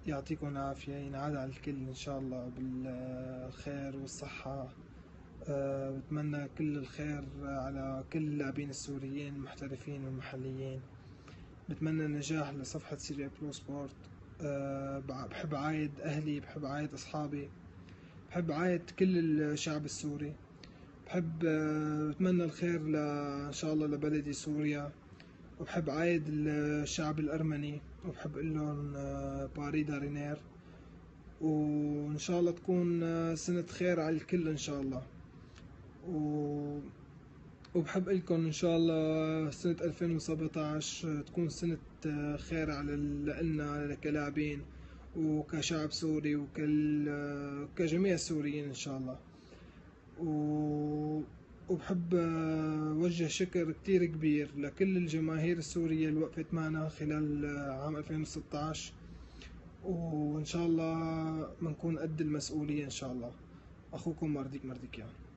يعطيكم العافية، ينعاد على الكل إن شاء الله بالخير والصحة. بتمنى كل الخير على كل اللاعبين السوريين المحترفين والمحليين. بتمنى النجاح لصفحة سيريا برو سبورت. بحب عايد أهلي، بحب عايد أصحابي، بحب عايد كل الشعب السوري. بتمنى الخير إن شاء الله لبلدي سوريا، وبحب عايد الشعب الأرمني، وبحب أقول لهم باري دارينير، وإن شاء الله تكون سنة خير على الكل إن شاء الله. وبحب لكم إن شاء الله سنة 2017 تكون سنة خير على لنا كلاعبين وكشعب سوري وكجميع السوريين إن شاء الله. وبحب وجه شكر كتير كبير لكل الجماهير السورية اللي وقفت معنا خلال عام 2016، وإن شاء الله بنكون قد المسؤولية إن شاء الله. أخوكم مرديك مرديكيان.